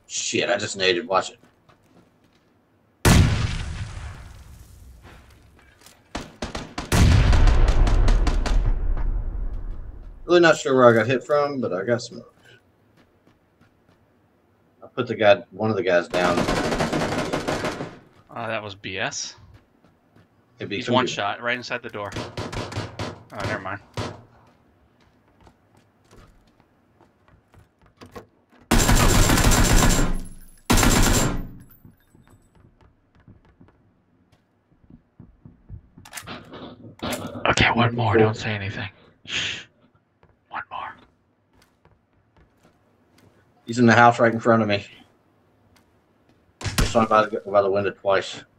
Shit, I just naded. Watch it. Really not sure where I got hit from, but I got smoked. I put one of the guys down. That was BS. He's one shot right inside the door. Oh, never mind. Okay, one more. Don't say anything. Shh. One more. He's in the house right in front of me. I saw him by the window twice.